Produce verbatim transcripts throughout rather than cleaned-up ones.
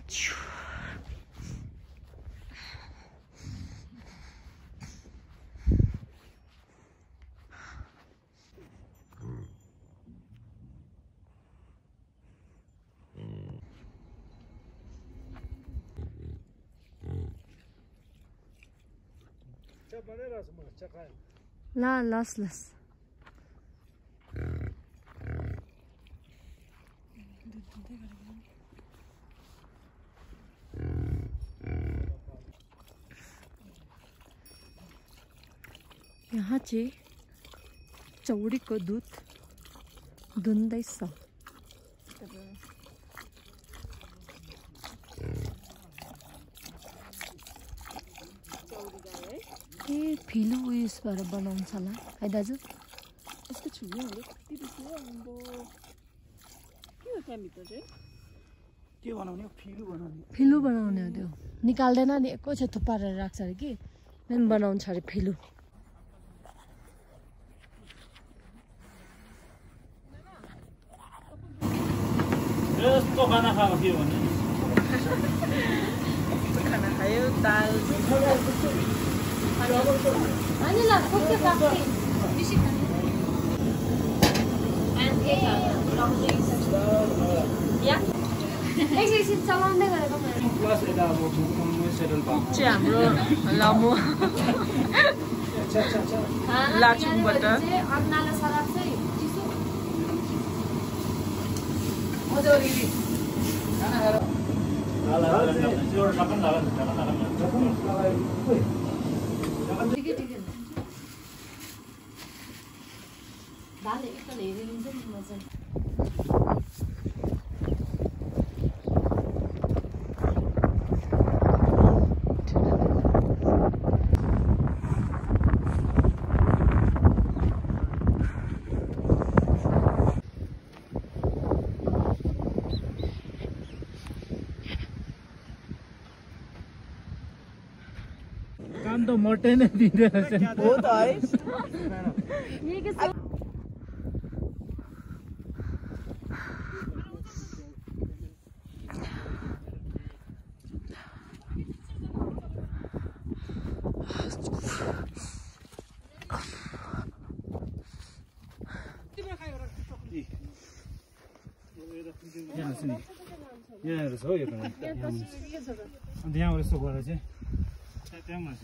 La las las. यहाँ चाहिँ चौडीको दुध दुन्दैछ ए फिलो उयसबाट बनाउँछ होला है दाजु यस्तो छुनेहरु कति बेसी हो अम्बो के हो त्यहाँभित्र चाहिँ के बनाउने फिलो बनाउने फिलो बनाउने हो त्यो निकाल्दैन नि एकैछिन थुपारेर राख्छ अरे कि मेन बनाउँछ अरे फिलो यस्तो खाना खाएको के भन्ने खाना खायो दाल अनि ल कोके बाक्थे मिसी खाने एन्ड के या एकैछिन चलाउँदै गरेको मैले प्लस यता अब घुम्नु सेटल भएको चाहिँ हाम्रो लामो लाचुङबाट अन्नाला सराप चाहिँ चिसो खाना खाएर हाल हाल जोड सपन लागा सपन लागा ठीक है ठीक है दाल एकल हेरिन्छ नि मजा काम तो मोटे ने दिँदैछ हो त है ये के यहाँ रहेछ हो यो त अन्त यहाँबाट यस्तो गरेर चाहिँ त्यहाँ मान्छे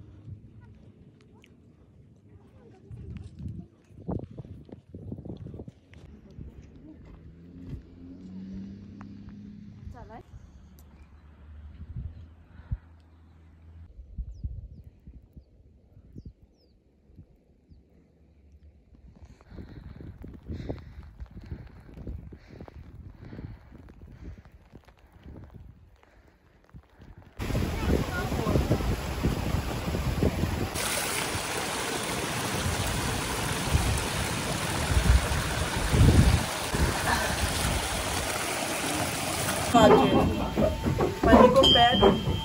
पानीको प्याड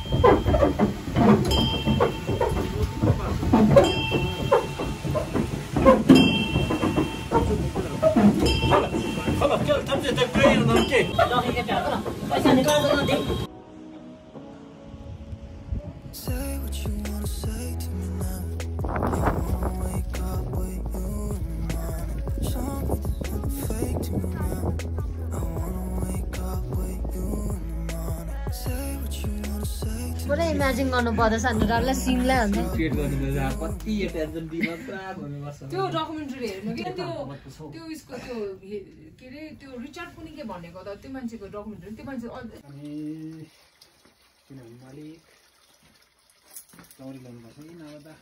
पुरै इमेजिन गर्नु पर्दैछ नि डरले सिनलाई हुन्छ क्रिएट गर्नु पर्छ कति टेन्सन दिमा पुरा गर्नु पर्छ त्यो डकुमेन्ट्री हेर्नु के त्यो त्यो उसको त्यो के रे त्यो रिचर्ड कुनी के भनेको त त्यो मान्छेको डकुमेन्ट्री त्यो मान्छे अनि किनभने मालिक चौरी लाउनु पर्छ नि नभए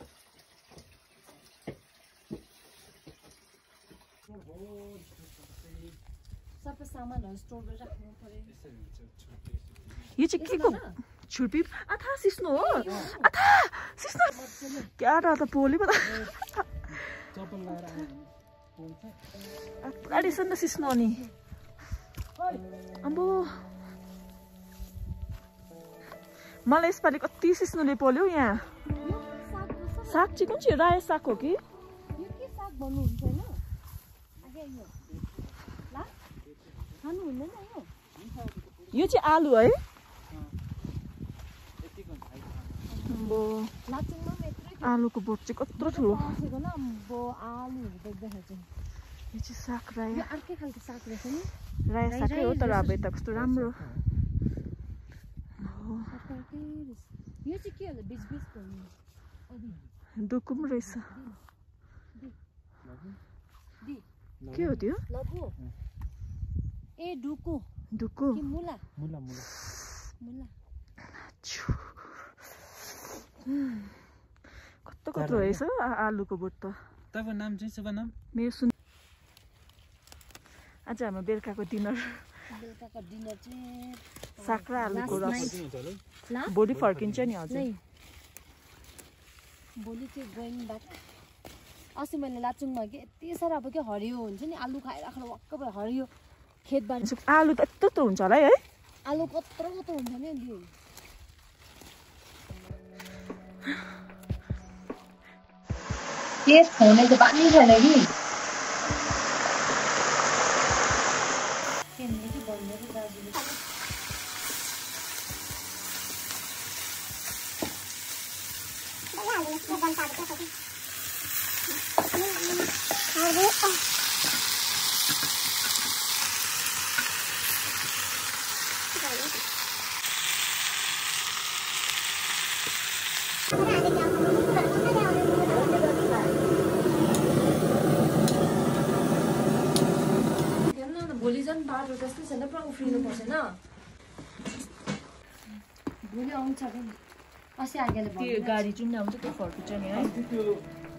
सबै सामानहरु स्टोर गरेर राख्नु पर्यो यो चाहिँ के को छुर्पी आथा सिस्नो हो आथा सिस्नो क्या त पोले पो त चप्पल लगाएर पुरा डिसन त सिस्नो नि अम्बो मलाई यसपालि कति सिस्नोले पोल्यो यहाँ साग चाहिँ कुन चाहिँ रायो साग हो कि यो के साग भन्नुहुन्छ हैन आगे यो ला खानु हुँदैन यो यो चाहिँ आलु है अम्बो लाचुङमा पनि यत्रै आलुको बोट चाहिँ कत्रो ठुलो बसेको न अम्बो आलुहरू देख्दाखेरि चाहिँ यो चाहिँ साग रायो यो अर्कै खालको साग रहेछ नि रायो सागै हो तर अब यता कस्तो राम्रो अर्कै अर्कै रहेछ यो चाहिँ के होला बिच बिच पर्ने डुकुम रहेछ दि के हो त्यो लबु ए डुकु डुकु कि मुला मुला मुला मुला कस्तो कत्रो रहेछ आलुको बोट त तपाईको नाम चाहिँ शुभ नाम मेरो सुन आज हाम्रो बेलुकाको डिनर बेलुकाको डिनर चाहिँ साग र आलुको रस ला भोलि फर्किन्छ नि हजुर नै भोलि चाहिँ गोइङ ब्याक अस्ति मैले लाचुङमा के यति साह्रो अब के हरियो हुन्छ नि आलु खाएर खाएर वाक्क भएर हरियो खेतबारी आलु त यत्रो त हुन्छ होला है आलु कत्रो कत्रो हुन्छ नि अलि त्यस खाने त पानी छैन कि केन्द्र कि बन्द कि दाजुले भोलि झन् बाटो जस्तै छैन पुरा उफ्रिनु पर्छ न भोलि आउँछ अस्ति आगेले त्यो गाडी जुन आउँछ त्यो फर्किन्छ नि है